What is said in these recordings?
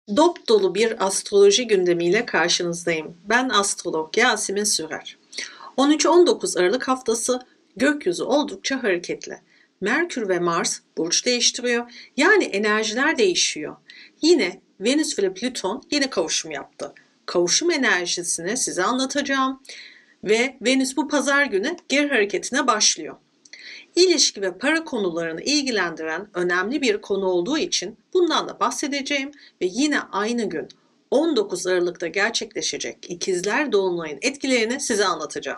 Dop dolu bir astroloji gündemiyle karşınızdayım. Ben astrolog Yasemin Sürer. 13-19 Aralık haftası gökyüzü oldukça hareketli. Merkür ve Mars burç değiştiriyor. Yani enerjiler değişiyor. Yine Venüs ve Plüton yeni kavuşum yaptı. Kavuşum enerjisini size anlatacağım. Ve Venüs bu pazar günü geri hareketine başlıyor. İlişki ve para konularını ilgilendiren önemli bir konu olduğu için bundan da bahsedeceğim ve yine aynı gün 19 Aralık'ta gerçekleşecek İkizler Dolunay'ın etkilerini size anlatacağım.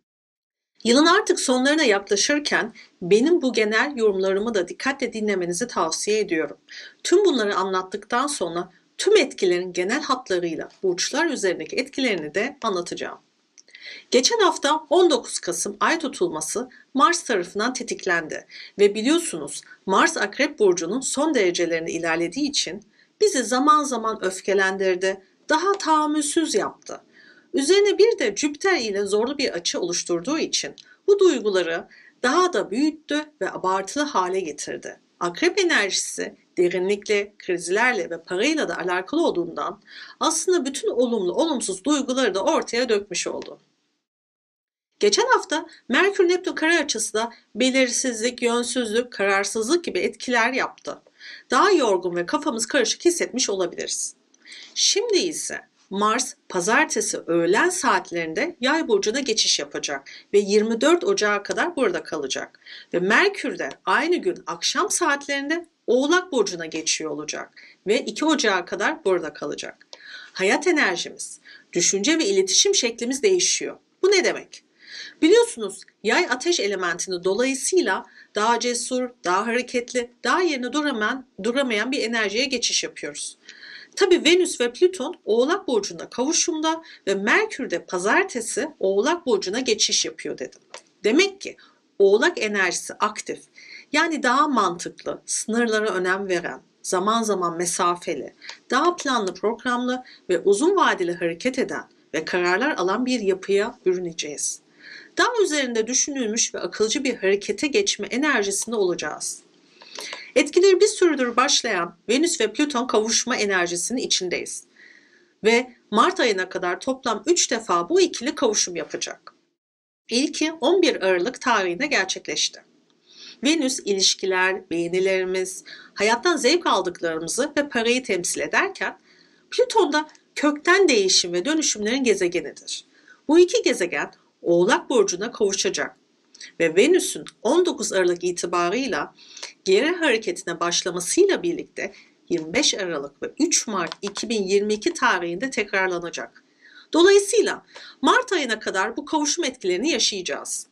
Yılın artık sonlarına yaklaşırken benim bu genel yorumlarımı da dikkatle dinlemenizi tavsiye ediyorum. Tüm bunları anlattıktan sonra tüm etkilerin genel hatlarıyla burçlar üzerindeki etkilerini de anlatacağım. Geçen hafta 19 Kasım ay tutulması Mars tarafından tetiklendi ve biliyorsunuz Mars Akrep Burcu'nun son derecelerine ilerlediği için bizi zaman zaman öfkelendirdi, daha tahammülsüz yaptı. Üzerine bir de Jüpiter ile zorlu bir açı oluşturduğu için bu duyguları daha da büyüttü ve abartılı hale getirdi. Akrep enerjisi derinlikle, krizlerle ve parayla da alakalı olduğundan aslında bütün olumlu olumsuz duyguları da ortaya dökmüş oldu. Geçen hafta Merkür-Neptün kare açısı da belirsizlik, yönsüzlük, kararsızlık gibi etkiler yaptı. Daha yorgun ve kafamız karışık hissetmiş olabiliriz. Şimdi ise Mars pazartesi öğlen saatlerinde Yay burcuna geçiş yapacak ve 24 Ocağı kadar burada kalacak. Ve Merkür de aynı gün akşam saatlerinde Oğlak burcuna geçiyor olacak ve 2 Ocağı kadar burada kalacak. Hayat enerjimiz, düşünce ve iletişim şeklimiz değişiyor. Bu ne demek? Biliyorsunuz Yay ateş elementini dolayısıyla daha cesur, daha hareketli, daha yerine duramayan bir enerjiye geçiş yapıyoruz. Tabi Venüs ve Plüton Oğlak Burcu'nda kavuşumda ve Merkür de pazartesi Oğlak Burcu'na geçiş yapıyor dedim. Demek ki Oğlak enerjisi aktif, yani daha mantıklı, sınırlara önem veren, zaman zaman mesafeli, daha planlı programlı ve uzun vadeli hareket eden ve kararlar alan bir yapıya bürüneceğiz. Daha üzerinde düşünülmüş ve akılcı bir harekete geçme enerjisinde olacağız. Etkileri bir süredir başlayan Venüs ve Plüton kavuşma enerjisinin içindeyiz. Ve Mart ayına kadar toplam 3 defa bu ikili kavuşum yapacak. İlki 11 Aralık tarihinde gerçekleşti. Venüs ilişkiler, beğenilerimiz, hayattan zevk aldıklarımızı ve parayı temsil ederken Plüton da kökten değişim ve dönüşümlerin gezegenidir. Bu iki gezegen Oğlak Burcu'na kavuşacak ve Venüs'ün 19 Aralık itibarıyla geri hareketine başlamasıyla birlikte 25 Aralık ve 3 Mart 2022 tarihinde tekrarlanacak. Dolayısıyla Mart ayına kadar bu kavuşum etkilerini yaşayacağız.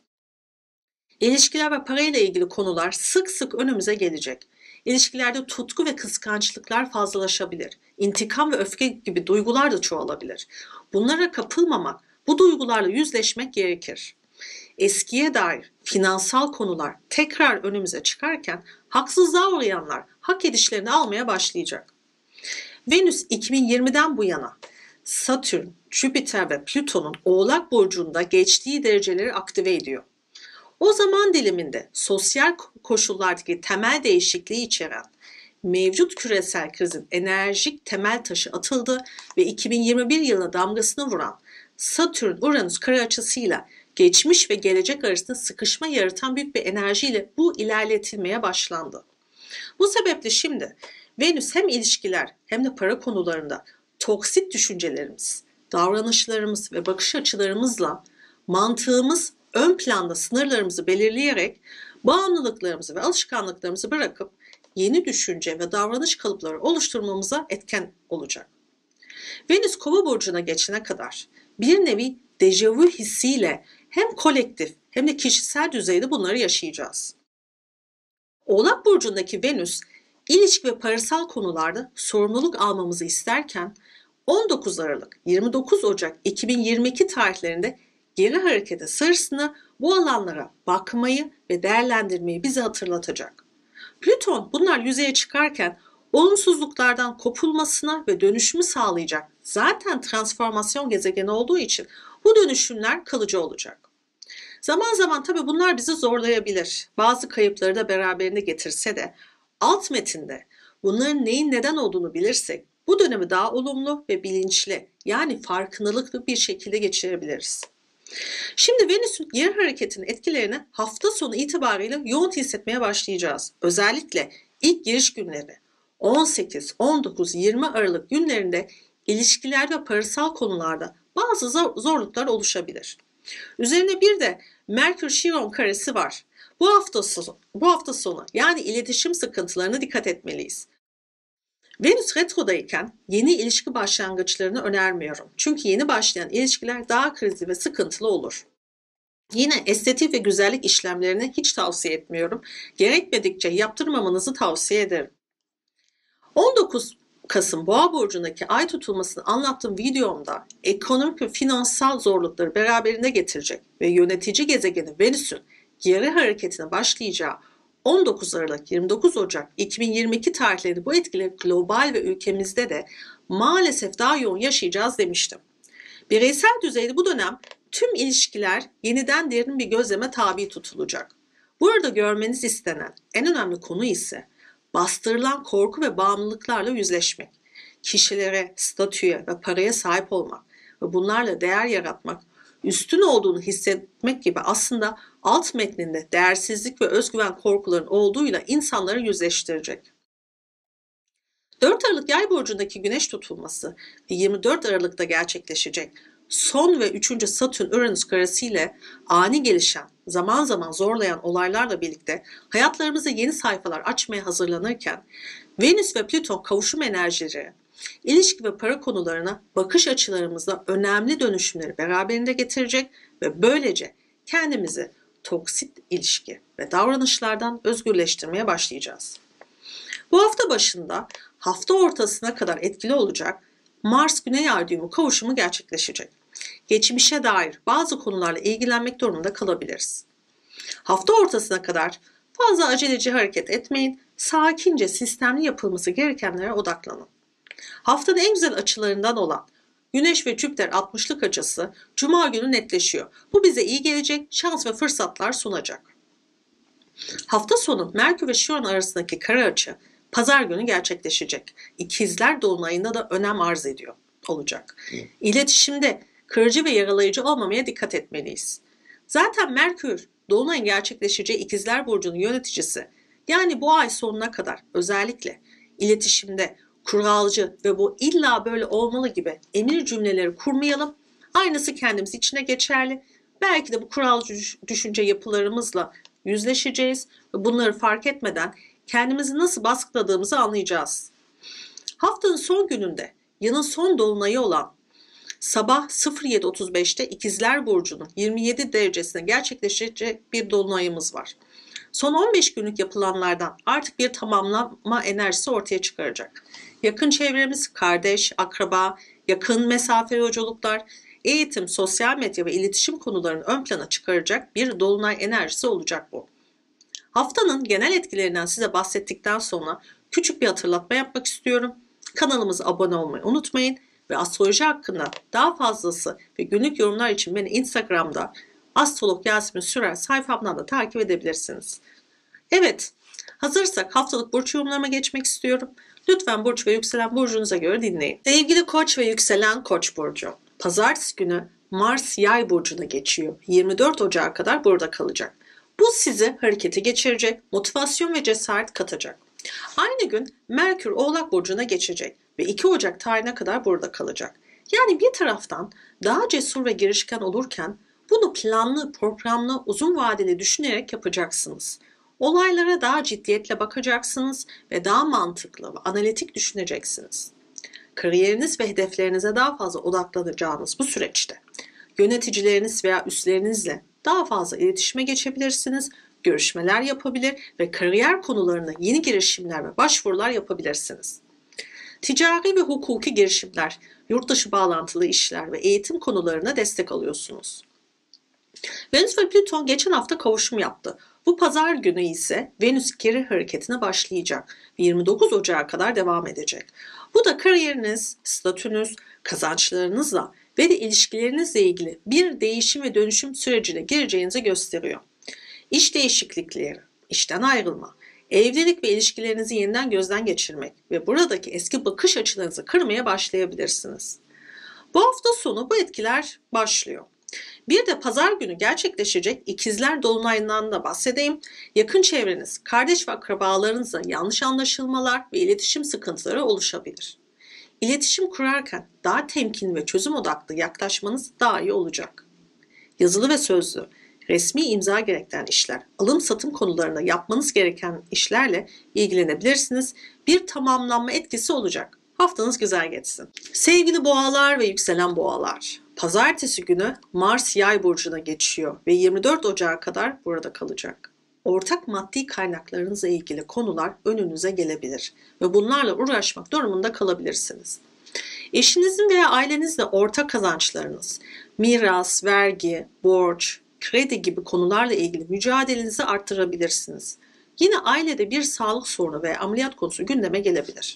İlişkiler ve parayla ilgili konular sık sık önümüze gelecek. İlişkilerde tutku ve kıskançlıklar fazlalaşabilir. İntikam ve öfke gibi duygular da çoğalabilir. Bunlara kapılmamak, bu duygularla yüzleşmek gerekir. Eskiye dair finansal konular tekrar önümüze çıkarken haksızlığa uğrayanlar hak edişlerini almaya başlayacak. Venüs 2020'den bu yana Satürn, Jüpiter ve Plüton'un Oğlak Burcu'nda geçtiği dereceleri aktive ediyor. O zaman diliminde sosyal koşullardaki temel değişikliği içeren mevcut küresel krizin enerjik temel taşı atıldı ve 2021 yılına damgasını vuran Satürn-Uranüs kare açısıyla geçmiş ve gelecek arasında sıkışma yaratan büyük bir enerjiyle bu ilerletilmeye başlandı. Bu sebeple şimdi Venüs hem ilişkiler hem de para konularında toksit düşüncelerimiz, davranışlarımız ve bakış açılarımızla mantığımız ön planda sınırlarımızı belirleyerek bağımlılıklarımızı ve alışkanlıklarımızı bırakıp yeni düşünce ve davranış kalıpları oluşturmamıza etken olacak. Venüs Kova burcuna geçene kadar bir nevi dejavu hissiyle hem kolektif hem de kişisel düzeyde bunları yaşayacağız. Oğlak burcundaki Venüs ilişki ve parasal konularda sorumluluk almamızı isterken 19 Aralık 29 Ocak 2022 tarihlerinde geri harekete sırasında bu alanlara bakmayı ve değerlendirmeyi bize hatırlatacak. Plüton bunlar yüzeye çıkarken olumsuzluklardan kopulmasına ve dönüşümü sağlayacak zaten transformasyon gezegeni olduğu için bu dönüşümler kalıcı olacak. Zaman zaman tabii bunlar bizi zorlayabilir. Bazı kayıpları da beraberinde getirse de alt metinde bunların neyin neden olduğunu bilirsek Bu dönemi daha olumlu ve bilinçli, yani farkındalıklı bir şekilde geçirebiliriz. Şimdi Venüs'ün yer hareketinin etkilerini hafta sonu itibariyle yoğun hissetmeye başlayacağız. Özellikle ilk giriş günleri 18, 19, 20 Aralık günlerinde ilişkiler ve parasal konularda bazı zorluklar oluşabilir. Üzerine bir de Merkür-Şiron karesi var. Bu hafta sonu yani iletişim sıkıntılarına dikkat etmeliyiz. Venüs retrodayken yeni ilişki başlangıçlarını önermiyorum. Çünkü yeni başlayan ilişkiler daha krizli ve sıkıntılı olur. Yine estetik ve güzellik işlemlerini hiç tavsiye etmiyorum. Gerekmedikçe yaptırmamanızı tavsiye ederim. 19 Kasım Boğa burcundaki ay tutulmasını anlattığım videomda ekonomik ve finansal zorlukları beraberinde getirecek ve yönetici gezegeni Venüs'ün geri hareketine başlayacağı 19 Aralık 29 Ocak 2022 tarihleri bu etkileri global ve ülkemizde de maalesef daha yoğun yaşayacağız demiştim. Bireysel düzeyde bu dönem tüm ilişkiler yeniden derin bir gözleme tabi tutulacak. Burada görmeniz istenen en önemli konu ise bastırılan korku ve bağımlılıklarla yüzleşmek, kişilere, statüye ve paraya sahip olmak ve bunlarla değer yaratmak, üstün olduğunu hissetmek gibi aslında alt metninde değersizlik ve özgüven korkuların olduğuyla insanları yüzleştirecek. 4 Aralık Yay burcundaki güneş tutulması ve 24 Aralık'ta gerçekleşecek son ve 3. Satürn-Uranüs karesiyle ani gelişen, zaman zaman zorlayan olaylarla birlikte hayatlarımızda yeni sayfalar açmaya hazırlanırken Venüs ve Plüton kavuşum enerjileri, ilişki ve para konularına bakış açılarımızda önemli dönüşümleri beraberinde getirecek ve böylece kendimizi toksit ilişki ve davranışlardan özgürleştirmeye başlayacağız. Bu hafta başında hafta ortasına kadar etkili olacak Mars Güney Ay düğümü kavuşumu gerçekleşecek. Geçmişe dair bazı konularla ilgilenmek durumunda kalabiliriz. Hafta ortasına kadar fazla aceleci hareket etmeyin, sakince sistemli yapılması gerekenlere odaklanın. Haftanın en güzel açılarından olan Güneş ve Jüpiter 60'lık açısı Cuma günü netleşiyor. Bu bize iyi gelecek, şans ve fırsatlar sunacak. Hafta sonu Merkür ve Şiron arasındaki kare açı Pazar günü gerçekleşecek. İkizler dolunayında da önem arz ediyor olacak. İletişimde kırıcı ve yaralayıcı olmamaya dikkat etmeliyiz. Zaten Merkür dolunayın gerçekleşeceği İkizler burcunun yöneticisi. Yani bu ay sonuna kadar özellikle iletişimde kuralcı ve bu illa böyle olmalı gibi emir cümleleri kurmayalım. Aynısı kendimiz içine geçerli. Belki de bu kuralcı düşünce yapılarımızla yüzleşeceğiz ve bunları fark etmeden kendimizi nasıl baskıladığımızı anlayacağız. Haftanın son gününde yılın son dolunayı olan sabah 07.35'te İkizler Burcu'nun 27 derecesine gerçekleşecek bir dolunayımız var. Son 15 günlük yapılanlardan artık bir tamamlama enerjisi ortaya çıkaracak. Yakın çevremiz, kardeş, akraba, yakın mesafe yolculuklar, eğitim, sosyal medya ve iletişim konularını ön plana çıkaracak bir dolunay enerjisi olacak bu. Haftanın genel etkilerinden size bahsettikten sonra küçük bir hatırlatma yapmak istiyorum. Kanalımıza abone olmayı unutmayın ve astroloji hakkında daha fazlası ve günlük yorumlar için beni Instagram'da Astrolog Yasemin Sürer sayfamdan da takip edebilirsiniz. Evet, hazırsak haftalık burç yorumlarıma geçmek istiyorum. Lütfen burç ve yükselen burcunuza göre dinleyin. Sevgili Koç ve yükselen Koç burcu. Pazartesi günü Mars Yay burcuna geçiyor. 24 Ocak'a kadar burada kalacak. Bu sizi harekete geçirecek, motivasyon ve cesaret katacak. Aynı gün Merkür Oğlak burcuna geçecek ve 2 Ocak tarihine kadar burada kalacak. Yani bir taraftan daha cesur ve girişken olurken bunu planlı, programlı, uzun vadeli düşünerek yapacaksınız. Olaylara daha ciddiyetle bakacaksınız ve daha mantıklı ve analitik düşüneceksiniz. Kariyeriniz ve hedeflerinize daha fazla odaklanacağınız bu süreçte yöneticileriniz veya üstlerinizle daha fazla iletişime geçebilirsiniz, görüşmeler yapabilir ve kariyer konularına yeni girişimler ve başvurular yapabilirsiniz. Ticari ve hukuki girişimler, yurtdışı bağlantılı işler ve eğitim konularına destek alıyorsunuz. Venüs ve Plüton geçen hafta kavuşum yaptı. Bu pazar günü ise Venüs geri hareketine başlayacak ve 29 Ocak'a kadar devam edecek. Bu da kariyeriniz, statünüz, kazançlarınızla ve de ilişkilerinizle ilgili bir değişim ve dönüşüm sürecine gireceğinizi gösteriyor. İş değişiklikleri, işten ayrılma, Evlilik ve ilişkilerinizi yeniden gözden geçirmek ve buradaki eski bakış açılarınızı kırmaya başlayabilirsiniz. Bu hafta sonu bu etkiler başlıyor. Bir de pazar günü gerçekleşecek ikizler dolunayından da bahsedeyim. Yakın çevreniz, kardeş ve akrabalarınızla yanlış anlaşılmalar ve iletişim sıkıntıları oluşabilir. İletişim kurarken daha temkinli ve çözüm odaklı yaklaşmanız daha iyi olacak. Yazılı ve sözlü, resmi imza gerektiren işler, alım satım konularında yapmanız gereken işlerle ilgilenebilirsiniz. Bir tamamlanma etkisi olacak. Haftanız güzel geçsin. Sevgili boğalar ve yükselen boğalar. Pazartesi günü Mars Yay burcuna geçiyor ve 24 Ocağı kadar burada kalacak. Ortak maddi kaynaklarınızla ilgili konular önünüze gelebilir ve bunlarla uğraşmak durumunda kalabilirsiniz. Eşinizin veya ailenizle ortak kazançlarınız, miras, vergi, borç, kredi gibi konularla ilgili mücadelenizi arttırabilirsiniz. Yine ailede bir sağlık sorunu veya ameliyat konusu gündeme gelebilir.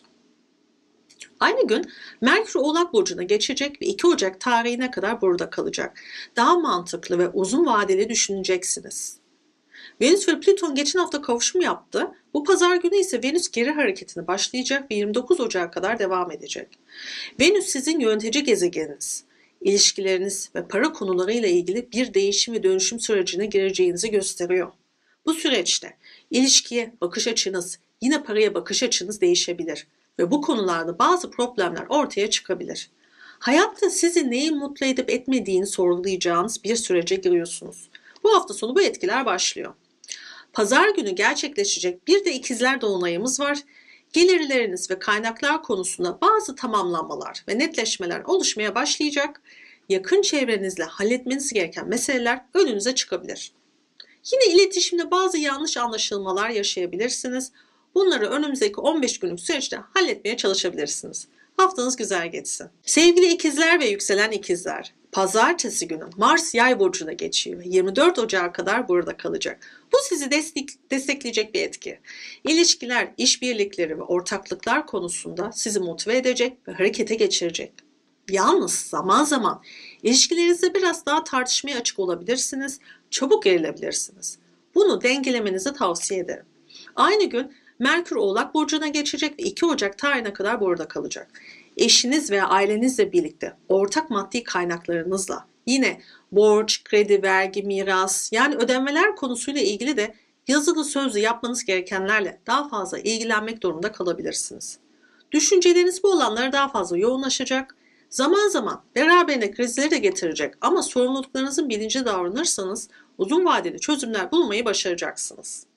Aynı gün Merkür Oğlak Burcu'na geçecek ve 2 Ocak tarihine kadar burada kalacak. Daha mantıklı ve uzun vadeli düşüneceksiniz. Venüs ve Plüton geçen hafta kavuşum yaptı. Bu pazar günü ise Venüs geri hareketine başlayacak ve 29 Ocak'a kadar devam edecek. Venüs sizin yönetici gezegeniniz. İlişkileriniz ve para konularıyla ilgili bir değişim ve dönüşüm sürecine gireceğinizi gösteriyor. Bu süreçte ilişkiye bakış açınız, yine paraya bakış açınız değişebilir ve bu konularda bazı problemler ortaya çıkabilir. Hayatta sizi neyi mutlu edip etmediğini sorgulayacağınız bir sürece giriyorsunuz. Bu hafta sonu bu etkiler başlıyor. Pazar günü gerçekleşecek bir de ikizler dolunayımız var. Gelirleriniz ve kaynaklar konusunda bazı tamamlanmalar ve netleşmeler oluşmaya başlayacak. Yakın çevrenizle halletmeniz gereken meseleler önünüze çıkabilir. Yine iletişimde bazı yanlış anlaşılmalar yaşayabilirsiniz. Bunları önümüzdeki 15 günlük süreçte halletmeye çalışabilirsiniz. Haftanız güzel geçsin. Sevgili ikizler ve yükselen ikizler, pazartesi günü Mars Yay burcuna geçiyor ve 24 Ocağı kadar burada kalacak. Bu sizi destekleyecek bir etki. İlişkiler, işbirlikleri ve ortaklıklar konusunda sizi motive edecek ve harekete geçirecek. Yalnız zaman zaman ilişkilerinizde biraz daha tartışmaya açık olabilirsiniz, çabuk gerilebilirsiniz. Bunu dengelemenizi tavsiye ederim. Aynı gün Merkür Oğlak Burcu'na geçecek ve 2 Ocak tarihine kadar burada kalacak. Eşiniz veya ailenizle birlikte ortak maddi kaynaklarınızla yine borç, kredi, vergi, miras yani ödemeler konusuyla ilgili de yazılı sözlü yapmanız gerekenlerle daha fazla ilgilenmek durumunda kalabilirsiniz. Düşünceleriniz bu olanlara daha fazla yoğunlaşacak. Zaman zaman beraberinde krizleri de getirecek ama sorumluluklarınızın bilinci davranırsanız uzun vadeli çözümler bulmayı başaracaksınız.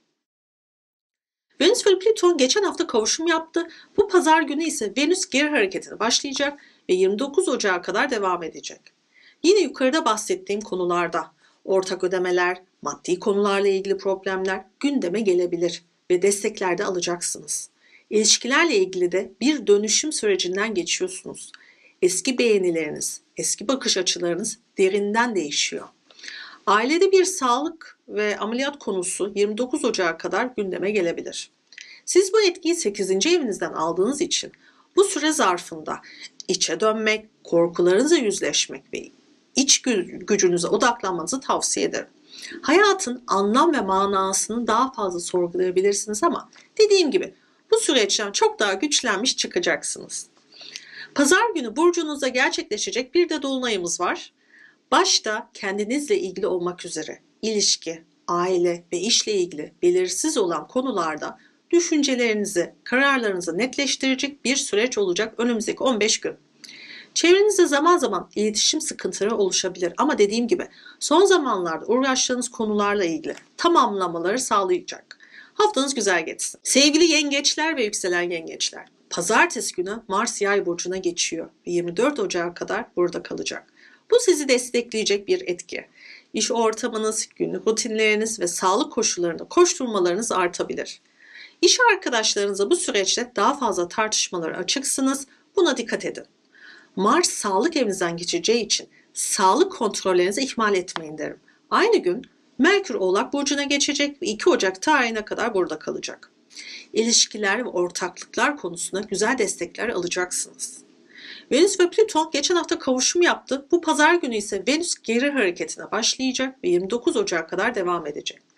Venüs ve Plüton geçen hafta kavuşum yaptı. Bu pazar günü ise Venüs geri hareketine başlayacak ve 29 Ocağı kadar devam edecek. Yine yukarıda bahsettiğim konularda ortak ödemeler, maddi konularla ilgili problemler gündeme gelebilir ve destekler de alacaksınız. İlişkilerle ilgili de bir dönüşüm sürecinden geçiyorsunuz. Eski beğenileriniz, eski bakış açılarınız derinden değişiyor. Ailede bir sağlık ve ameliyat konusu 29 Ocağı kadar gündeme gelebilir. Siz bu etkiyi 8. evinizden aldığınız için bu süre zarfında içe dönmek, korkularınızla yüzleşmek ve iç gücünüze odaklanmanızı tavsiye ederim. Hayatın anlam ve manasını daha fazla sorgulayabilirsiniz ama dediğim gibi bu süreçten çok daha güçlenmiş çıkacaksınız. Pazar günü burcunuzda gerçekleşecek bir de dolunayımız var. Başta kendinizle ilgili olmak üzere ilişki, aile ve işle ilgili belirsiz olan konularda düşüncelerinizi, kararlarınızı netleştirecek bir süreç olacak önümüzdeki 15 gün. Çevrenizde zaman zaman iletişim sıkıntıları oluşabilir ama dediğim gibi son zamanlarda uğraştığınız konularla ilgili tamamlamaları sağlayacak. Haftanız güzel geçsin. Sevgili yengeçler ve yükselen yengeçler, pazartesi günü Mars Yay burcuna geçiyor ve 24 Ocağı kadar burada kalacak. Bu sizi destekleyecek bir etki. İş ortamınız, günlük rutinleriniz ve sağlık koşullarında koşturmalarınız artabilir. İş arkadaşlarınızla bu süreçte daha fazla tartışmalara açıksınız. Buna dikkat edin. Mars sağlık evinizden geçeceği için sağlık kontrollerinizi ihmal etmeyin derim. Aynı gün Merkür Oğlak Burcu'na geçecek ve 2 Ocak tarihine kadar burada kalacak. İlişkiler ve ortaklıklar konusunda güzel destekler alacaksınız. Venüs ve Plüton geçen hafta kavuşum yaptı. Bu pazar günü ise Venüs geri hareketine başlayacak ve 29 Ocak'a kadar devam edecek.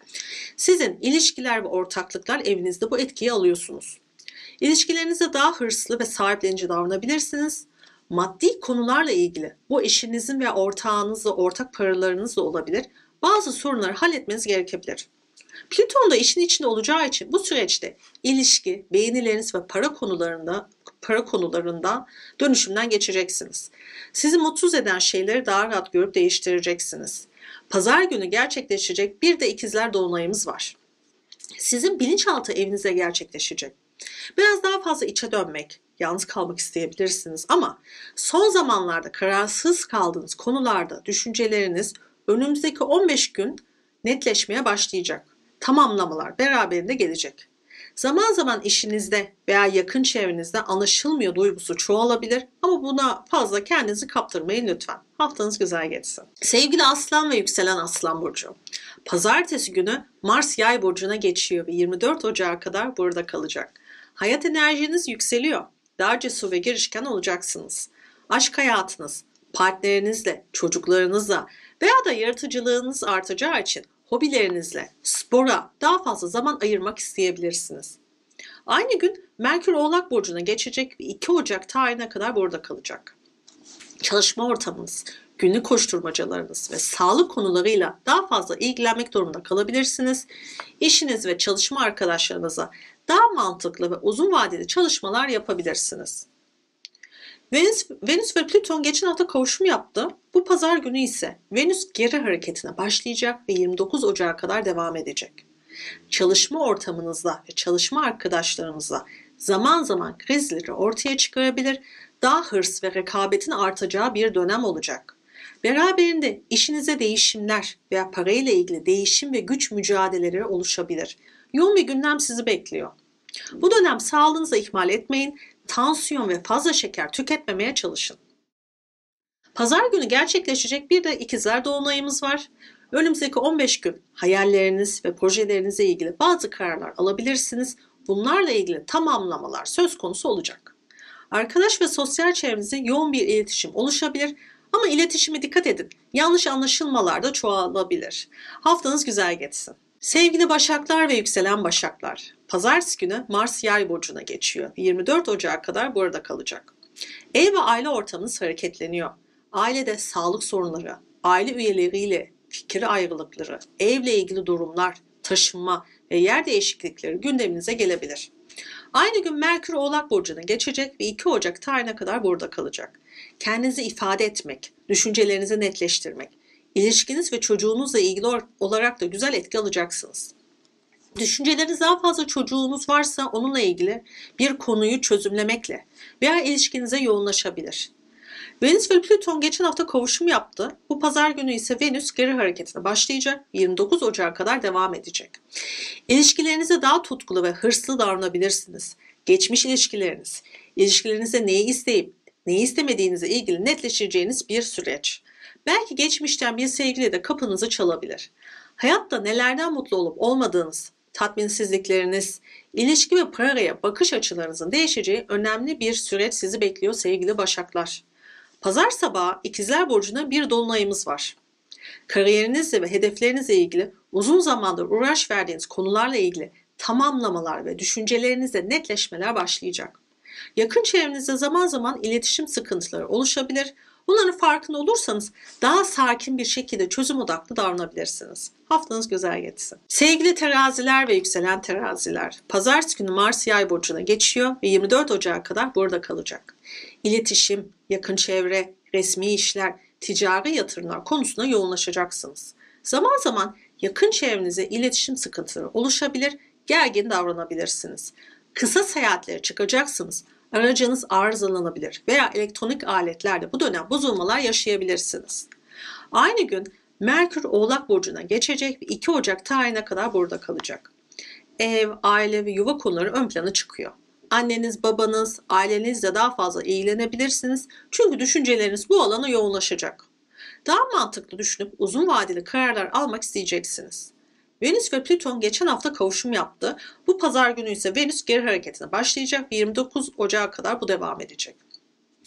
Sizin ilişkiler ve ortaklıklar evinizde bu etkiyi alıyorsunuz. İlişkilerinizde daha hırslı ve sahiplenici davranabilirsiniz. Maddi konularla ilgili bu eşinizin veya ortağınızla, ortak paralarınızla olabilir. Bazı sorunları halletmeniz gerekebilir. Plüton da işin içinde olacağı için bu süreçte ilişki, beğenileriniz ve para konularında dönüşümden geçeceksiniz. Sizi mutsuz eden şeyleri daha rahat görüp değiştireceksiniz. Pazar günü gerçekleşecek bir de ikizler dolunayımız var. Sizin bilinçaltı evinize gerçekleşecek. Biraz daha fazla içe dönmek, yalnız kalmak isteyebilirsiniz ama son zamanlarda kararsız kaldığınız konularda düşünceleriniz önümüzdeki 15 gün netleşmeye başlayacak. Tamamlamalar beraberinde gelecek. Zaman zaman işinizde veya yakın çevrenizde anlaşılmıyor duygusu çoğalabilir ama buna fazla kendinizi kaptırmayın lütfen. Haftanız güzel geçsin. Sevgili Aslan ve yükselen Aslan burcu. Pazartesi günü Mars Yay burcuna geçiyor ve 24 Ocak'a kadar burada kalacak. Hayat enerjiniz yükseliyor. Daha cesur ve girişken olacaksınız. Aşk hayatınız, partnerinizle, çocuklarınızla veya da yaratıcılığınız artacağı için hobilerinizle, spora daha fazla zaman ayırmak isteyebilirsiniz. Aynı gün Merkür Oğlak burcuna geçecek ve 2 Ocak tarihine kadar burada kalacak. Çalışma ortamınız, günlük koşturmacalarınız ve sağlık konularıyla daha fazla ilgilenmek durumunda kalabilirsiniz. İşiniz ve çalışma arkadaşlarınıza daha mantıklı ve uzun vadeli çalışmalar yapabilirsiniz. Venüs ve Plüton geçen hafta kavuşum yaptı. Bu pazar günü ise Venüs geri hareketine başlayacak ve 29 Ocak'a kadar devam edecek. Çalışma ortamınızda ve çalışma arkadaşlarınızla zaman zaman krizleri ortaya çıkarabilir, daha hırs ve rekabetin artacağı bir dönem olacak. Beraberinde işinize değişimler veya parayla ilgili değişim ve güç mücadeleleri oluşabilir. Yoğun bir gündem sizi bekliyor. Bu dönem sağlığınızı ihmal etmeyin, tansiyon ve fazla şeker tüketmemeye çalışın. Pazar günü gerçekleşecek bir de ikizler dolunayımız var. Önümüzdeki 15 gün hayalleriniz ve projelerinizle ilgili bazı kararlar alabilirsiniz. Bunlarla ilgili tamamlamalar söz konusu olacak. Arkadaş ve sosyal çevrenizde yoğun bir iletişim oluşabilir ama iletişime dikkat edin. Yanlış anlaşılmalar da çoğalabilir. Haftanız güzel geçsin. Sevgili Başaklar ve yükselen Başaklar, Pazartesi günü Mars Yay burcuna geçiyor. 24 Ocak'a kadar burada kalacak. Ev ve aile ortamınız hareketleniyor. Ailede sağlık sorunları, aile üyeleriyle fikir ayrılıkları, evle ilgili durumlar, taşınma ve yer değişiklikleri gündeminize gelebilir. Aynı gün Merkür Oğlak burcuna geçecek ve 2 Ocak tarihine kadar burada kalacak. Kendinizi ifade etmek, düşüncelerinizi netleştirmek, İlişkiniz ve çocuğunuzla ilgili olarak da güzel etki alacaksınız. Düşünceleriniz daha fazla çocuğunuz varsa onunla ilgili bir konuyu çözümlemekle veya ilişkinize yoğunlaşabilir. Venüs ve Plüton geçen hafta kavuşum yaptı. Bu pazar günü ise Venüs geri hareketine başlayacak. 29 Ocak'a kadar devam edecek. İlişkilerinize daha tutkulu ve hırslı davranabilirsiniz. Geçmiş ilişkilerinizde neyi isteyip neyi istemediğinizle ilgili netleşeceğiniz bir süreç. Belki geçmişten bir sevgili de kapınızı çalabilir. Hayatta nelerden mutlu olup olmadığınız, tatminsizlikleriniz, ilişki ve paraya bakış açılarınızın değişeceği önemli bir süreç sizi bekliyor sevgili Başaklar. Pazar sabahı İkizler Burcu'na bir dolunayımız var. Kariyerinizle ve hedeflerinizle ilgili uzun zamandır uğraş verdiğiniz konularla ilgili tamamlamalar ve düşüncelerinizde netleşmeler başlayacak. Yakın çevrenizde zaman zaman iletişim sıkıntıları oluşabilir. Bunların farkında olursanız daha sakin bir şekilde çözüm odaklı davranabilirsiniz. Haftanız güzel geçsin. Sevgili teraziler ve yükselen teraziler, Pazartesi günü Mars Yay burcuna geçiyor ve 24 Ocak'a kadar burada kalacak. İletişim, yakın çevre, resmi işler, ticari yatırımlar konusunda yoğunlaşacaksınız. Zaman zaman yakın çevrenize iletişim sıkıntıları oluşabilir, gergin davranabilirsiniz. Kısa seyahatlere çıkacaksınız. Aracınız arızalanabilir veya elektronik aletlerde bu dönem bozulmalar yaşayabilirsiniz. Aynı gün Merkür Oğlak burcuna geçecek ve 2 Ocak tarihine kadar burada kalacak. Ev, aile ve yuva konuları ön plana çıkıyor. Anneniz, babanız, ailenizle daha fazla ilgilenebilirsiniz çünkü düşünceleriniz bu alana yoğunlaşacak. Daha mantıklı düşünüp uzun vadeli kararlar almak isteyeceksiniz. Venüs ve Plüton geçen hafta kavuşum yaptı. Bu pazar günü ise Venüs geri hareketine başlayacak ve 29 Ocak'a kadar bu devam edecek.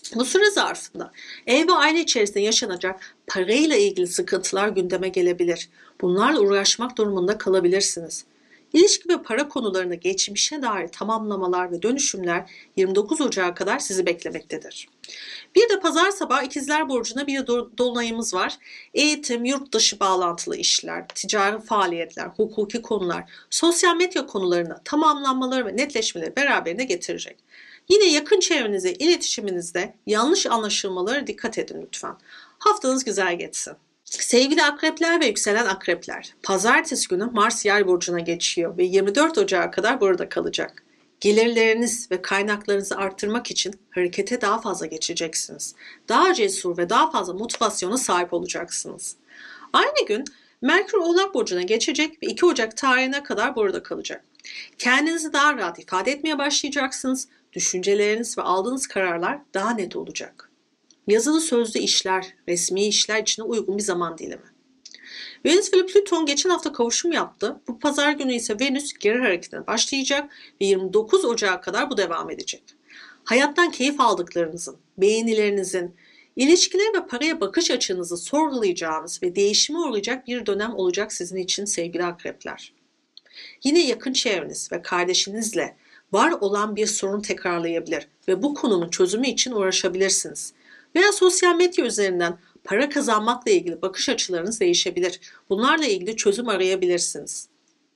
Bu süre zarfında ev ve aile içerisinde yaşanacak parayla ilgili sıkıntılar gündeme gelebilir. Bunlarla uğraşmak durumunda kalabilirsiniz. İlişki ve para konularında geçmişe dair tamamlamalar ve dönüşümler 29 Ocağı kadar sizi beklemektedir. Bir de pazar sabahı İkizler Burcu'na bir dolunayımız var. Eğitim, yurt dışı bağlantılı işler, ticari faaliyetler, hukuki konular, sosyal medya konularına tamamlanmaları ve netleşmeleri beraberinde getirecek. Yine yakın çevrenize, iletişiminizde yanlış anlaşılmalara dikkat edin lütfen. Haftanız güzel geçsin. Sevgili akrepler ve yükselen akrepler, pazartesi günü Mars Yay burcuna geçiyor ve 24 Ocağı kadar burada kalacak. Gelirleriniz ve kaynaklarınızı arttırmak için harekete daha fazla geçeceksiniz. Daha cesur ve daha fazla motivasyona sahip olacaksınız. Aynı gün Merkür Oğlak burcuna geçecek ve 2 Ocak tarihine kadar burada kalacak. Kendinizi daha rahat ifade etmeye başlayacaksınız. Düşünceleriniz ve aldığınız kararlar daha net olacak. Yazılı sözlü işler, resmi işler için uygun bir zaman dilimi. Venüs ve Plüton geçen hafta kavuşum yaptı. Bu pazar günü ise Venüs geri hareketine başlayacak ve 29 Ocağı kadar bu devam edecek. Hayattan keyif aldıklarınızın, beğenilerinizin, ilişkiler ve paraya bakış açınızı sorgulayacağınız ve değişime uğrayacak bir dönem olacak sizin için sevgili akrepler. Yine yakın çevreniz ve kardeşinizle var olan bir sorun tekrarlayabilir ve bu konunun çözümü için uğraşabilirsiniz. Veya sosyal medya üzerinden para kazanmakla ilgili bakış açılarınız değişebilir. Bunlarla ilgili çözüm arayabilirsiniz.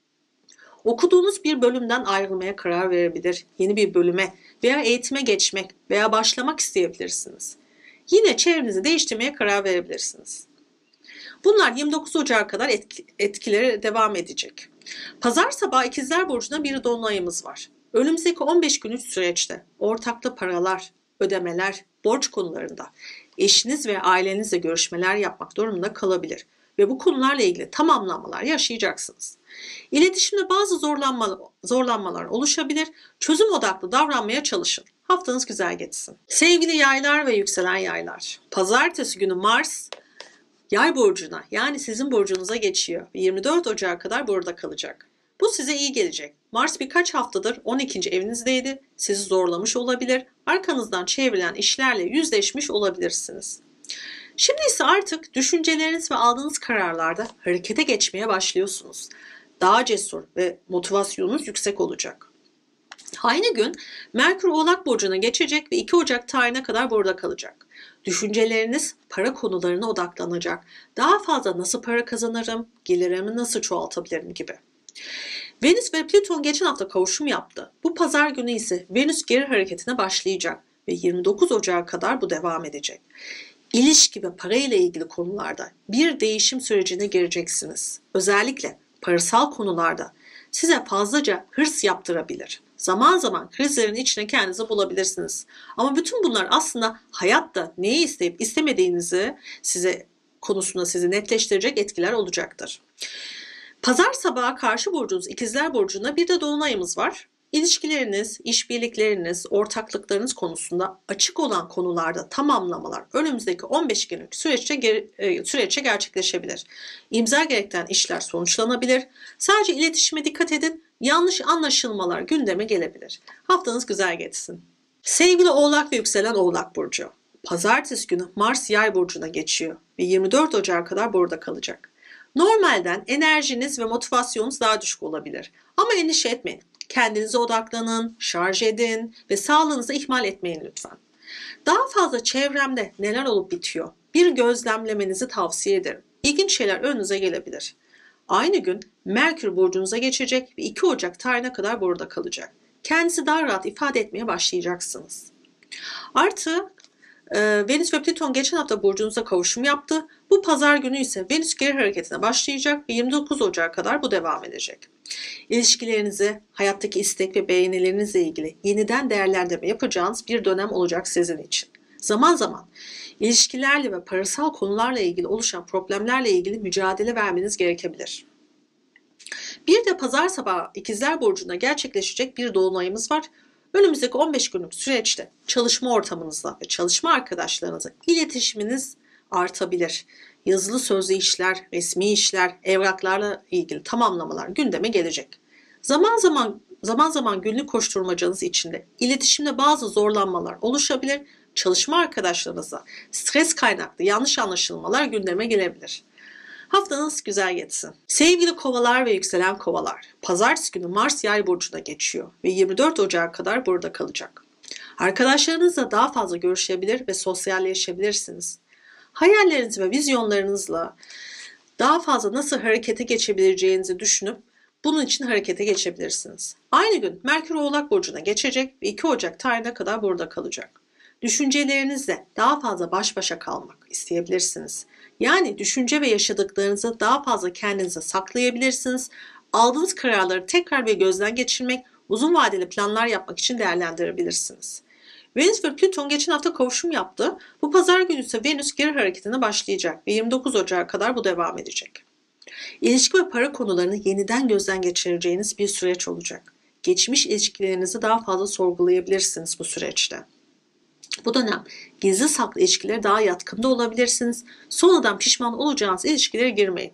Okuduğunuz bir bölümden ayrılmaya karar verebilir, yeni bir bölüme veya eğitime geçmek veya başlamak isteyebilirsiniz. Yine çevrenizi değiştirmeye karar verebilirsiniz. Bunlar 29 Ocağı kadar etkileri devam edecek. Pazar sabahı İkizler Burcu'na bir dolunayımız var. Önümüzdeki 15 günlük süreçte ortaklı paralar, ödemeler, borç konularında eşiniz ve ailenizle görüşmeler yapmak durumunda kalabilir ve bu konularla ilgili tamamlanmalar yaşayacaksınız. İletişimde bazı zorlanmalar oluşabilir. Çözüm odaklı davranmaya çalışın. Haftanız güzel geçsin. Sevgili yaylar ve yükselen yaylar. Pazartesi günü Mars Yay burcuna yani sizin burcunuza geçiyor ve 24 Ocağı kadar burada kalacak. Bu size iyi gelecek. Mars birkaç haftadır 12. evinizdeydi. Sizi zorlamış olabilir. Arkanızdan çevrilen işlerle yüzleşmiş olabilirsiniz. Şimdi ise artık düşünceleriniz ve aldığınız kararlarda harekete geçmeye başlıyorsunuz. Daha cesur ve motivasyonunuz yüksek olacak. Aynı gün Merkür Oğlak burcuna geçecek ve 2 Ocak tarihine kadar burada kalacak. Düşünceleriniz para konularına odaklanacak. Daha fazla nasıl para kazanırım, gelirimi nasıl çoğaltabilirim gibi. Venüs ve Plüton geçen hafta kavuşum yaptı. Bu pazar günü ise Venüs geri hareketine başlayacak ve 29 Ocağı kadar bu devam edecek. İlişki ve para ile ilgili konularda bir değişim sürecine gireceksiniz. Özellikle parasal konularda size fazlaca hırs yaptırabilir. Zaman zaman krizlerin içine kendinizi bulabilirsiniz. Ama bütün bunlar aslında hayatta neyi isteyip istemediğinizi konusunda sizi netleştirecek etkiler olacaktır. Pazar sabahı karşı burcunuz İkizler Burcu'na bir de dolunayımız var. İlişkileriniz, işbirlikleriniz, ortaklıklarınız konusunda açık olan konularda tamamlamalar önümüzdeki 15 günlük süreçte gerçekleşebilir. İmza gerektiren işler sonuçlanabilir. Sadece iletişime dikkat edin. Yanlış anlaşılmalar gündeme gelebilir. Haftanız güzel geçsin. Sevgili Oğlak ve yükselen Oğlak Burcu. Pazartesi günü Mars Yay Burcu'na geçiyor ve 24 Ocağı kadar burada kalacak. Normalden enerjiniz ve motivasyonunuz daha düşük olabilir. Ama endişe etmeyin. Kendinize odaklanın, şarj edin ve sağlığınızı ihmal etmeyin lütfen. Daha fazla çevremde neler olup bitiyor bir gözlemlemenizi tavsiye ederim. İlginç şeyler önünüze gelebilir. Aynı gün Merkür burcunuza geçecek ve 2 Ocak tarihine kadar burada kalacak. Kendinizi daha rahat ifade etmeye başlayacaksınız. Artı Venüs ve Plüton geçen hafta burcunuza kavuşum yaptı. Bu pazar günü ise Venüs geri hareketine başlayacak ve 29 Ocağı kadar bu devam edecek. İlişkilerinizi, hayattaki istek ve beğenilerinizle ilgili yeniden değerlendirme yapacağınız bir dönem olacak sizin için. Zaman zaman ilişkilerle ve parasal konularla ilgili oluşan problemlerle ilgili mücadele vermeniz gerekebilir. Bir de pazar sabahı İkizler Burcu'nda gerçekleşecek bir dolunayımız var. Önümüzdeki 15 günlük süreçte çalışma ortamınızla ve çalışma arkadaşlarınızla iletişiminiz artabilir. Yazılı sözlü işler, resmi işler, evraklarla ilgili tamamlamalar gündeme gelecek. Zaman zaman günlük koşturmacanız içinde iletişimde bazı zorlanmalar oluşabilir. çalışma arkadaşlarınızla stres kaynaklı yanlış anlaşılmalar gündeme gelebilir. Haftanız güzel geçsin. Sevgili kovalar ve yükselen kovalar, pazartesi günü Mars Yay burcuna geçiyor ve 24 Ocak'a kadar burada kalacak. Arkadaşlarınızla daha fazla görüşebilir ve sosyalleşebilirsiniz. Hayalleriniz ve vizyonlarınızla daha fazla nasıl harekete geçebileceğinizi düşünüp bunun için harekete geçebilirsiniz. Aynı gün Merkür Oğlak burcuna geçecek ve 2 Ocak tarihine kadar burada kalacak. Düşüncelerinizle daha fazla baş başa kalmak isteyebilirsiniz. Yani düşünce ve yaşadıklarınızı daha fazla kendinize saklayabilirsiniz. Aldığınız kararları tekrar bir gözden geçirmek, uzun vadeli planlar yapmak için değerlendirebilirsiniz. Venüs ve Plüton geçen hafta kavuşum yaptı. Bu pazar günü ise Venüs geri hareketine başlayacak ve 29 Ocak'a kadar bu devam edecek. İlişki ve para konularını yeniden gözden geçireceğiniz bir süreç olacak. Geçmiş ilişkilerinizi daha fazla sorgulayabilirsiniz bu süreçte. Bu dönem gizli saklı ilişkilere daha yatkında olabilirsiniz. Sonradan pişman olacağınız ilişkilere girmeyin.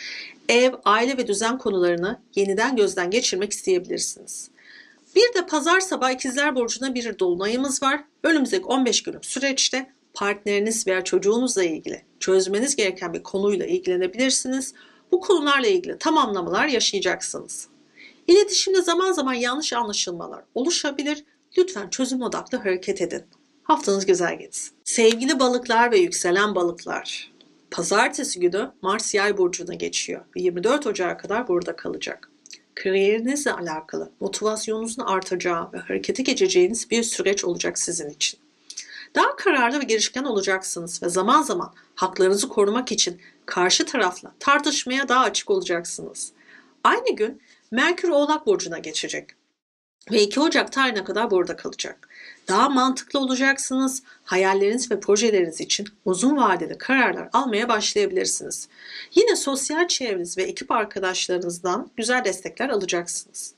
Ev, aile ve düzen konularını yeniden gözden geçirmek isteyebilirsiniz. Bir de pazar sabahı İkizler Burcu'na bir dolunayımız var. Önümüzdeki 15 günlük süreçte partneriniz veya çocuğunuzla ilgili çözmeniz gereken bir konuyla ilgilenebilirsiniz. Bu konularla ilgili tamamlamalar yaşayacaksınız. İletişimde zaman zaman yanlış anlaşılmalar oluşabilir. Lütfen çözüm odaklı hareket edin. Haftanız güzel geçsin. Sevgili balıklar ve yükselen balıklar, pazartesi günü Mars Yay burcuna geçiyor ve 24 Ocak'a kadar burada kalacak. Kariyerinizle alakalı motivasyonunuzun artacağı ve harekete geçeceğiniz bir süreç olacak sizin için. Daha kararlı ve girişken olacaksınız ve zaman zaman haklarınızı korumak için karşı tarafla tartışmaya daha açık olacaksınız. Aynı gün Merkür Oğlak burcuna geçecek ve 2 Ocak tarihine kadar burada kalacak. Daha mantıklı olacaksınız, hayalleriniz ve projeleriniz için uzun vadeli kararlar almaya başlayabilirsiniz. Yine sosyal çevreniz ve ekip arkadaşlarınızdan güzel destekler alacaksınız.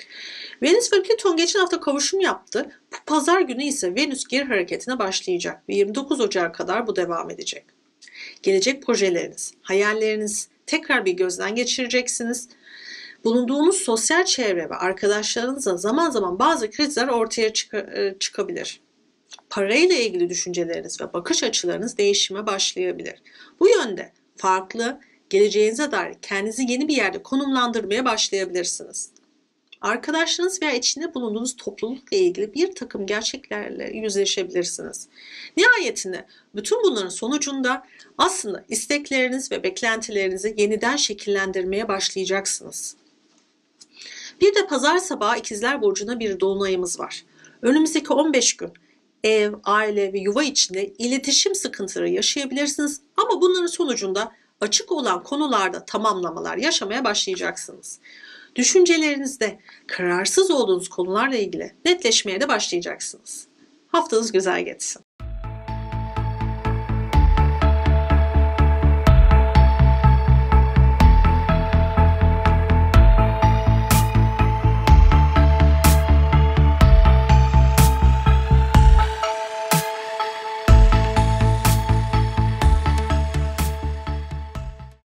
Venüs ve Plüton geçen hafta kavuşum yaptı. Bu pazar günü ise Venüs geri hareketine başlayacak ve 29 Ocak'a kadar bu devam edecek. Gelecek projeleriniz, hayalleriniz tekrar bir gözden geçireceksiniz. Bulunduğunuz sosyal çevre ve arkadaşlarınızla zaman zaman bazı krizler ortaya çıkabilir. Parayla ilgili düşünceleriniz ve bakış açılarınız değişime başlayabilir. Bu yönde farklı, geleceğinize dair kendinizi yeni bir yerde konumlandırmaya başlayabilirsiniz. Arkadaşlarınız veya içinde bulunduğunuz toplulukla ilgili bir takım gerçeklerle yüzleşebilirsiniz. Nihayetinde bütün bunların sonucunda aslında istekleriniz ve beklentilerinizi yeniden şekillendirmeye başlayacaksınız. Bir de pazar sabahı İkizler Burcu'na bir dolunayımız var. Önümüzdeki 15 gün ev, aile ve yuva içinde iletişim sıkıntıları yaşayabilirsiniz ama bunların sonucunda açık olan konularda tamamlamalar yaşamaya başlayacaksınız. Düşüncelerinizde kararsız olduğunuz konularla ilgili netleşmeye de başlayacaksınız. Haftanız güzel geçsin.